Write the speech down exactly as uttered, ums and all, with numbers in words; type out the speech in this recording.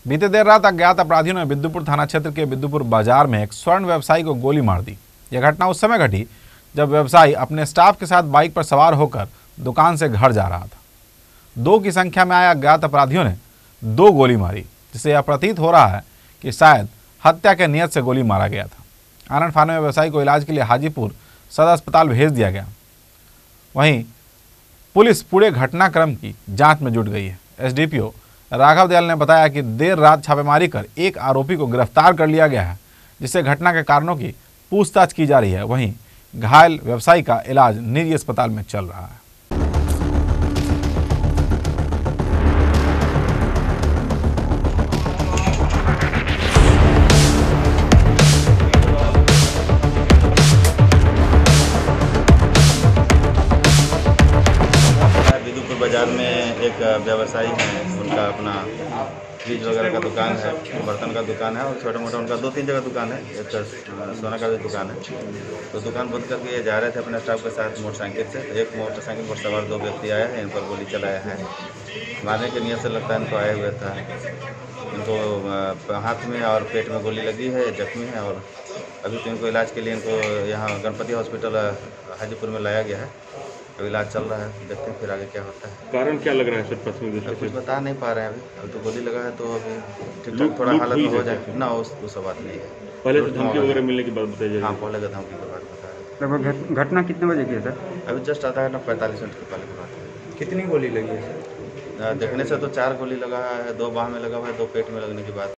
बीते देर रात अज्ञात अपराधियों ने बिद्दुपुर थाना क्षेत्र के बिद्दुपुर बाजार में एक स्वर्ण व्यवसायी को गोली मार दी। यह घटना उस समय घटी जब व्यवसायी अपने स्टाफ के साथ बाइक पर सवार होकर दुकान से घर जा रहा था। दो की संख्या में आए अज्ञात अपराधियों ने दो गोली मारी, जिससे यह प्रतीत हो रहा है कि शायद हत्या के नियत से गोली मारा गया था। आनंद फानन में व्यवसायी को इलाज के लिए हाजीपुर सदर अस्पताल भेज दिया गया। वहीं पुलिस पूरे घटनाक्रम की जांच में जुट गई है। एसडीपीओ राघव दयाल ने बताया कि देर रात छापेमारी कर एक आरोपी को गिरफ्तार कर लिया गया है, जिससे घटना के कारणों की पूछताछ की जा रही है। वहीं घायल व्यवसायी का इलाज निजी अस्पताल में चल रहा है। बाजार में एक व्यवसायी है, उनका अपना फ्रिज वगैरह का दुकान है, बर्तन का दुकान है और छोटा मोटा उनका दो तीन जगह दुकान है, एक सोना का भी दुकान है। तो दुकान बंद करके जा रहे थे अपने स्टाफ के साथ मोटरसाइकिल से। तो एक मोटरसाइकिल पर सवार दो व्यक्ति आए हैं, इन पर गोली चलाया है। मारने की नियत से लगता है इनको आए हुए था। इनको हाथ में और पेट में गोली लगी है, जख्मी है और अभी तो इनको इलाज के लिए इनको यहाँ गणपति हॉस्पिटल हाजीपुर में लाया गया है। अभी इलाज चल रहा है, देखते हैं फिर आगे क्या होता है। कारण क्या लग रहा है सर? पश्चिमी कुछ बता नहीं पा रहे हैं अभी। अभी तो गोली लगा है तो अभी ठीक ठाक थोड़ा हालत में हो जाए ना, उस उस बात नहीं है। पहले तो धमकी वगैरह मिलने की बात बताई। हाँ, पहले का धमकी की बात बता रहे। लगभग घटना कितने बजे की है सर? अभी जस्ट आधा घंटा पैंतालीस मिनट के पहले की बात है। कितनी गोली लगी है सर? देखने से तो चार गोली लगा है, दो बाह में लगा हुआ है, दो पेट में लगने की बात।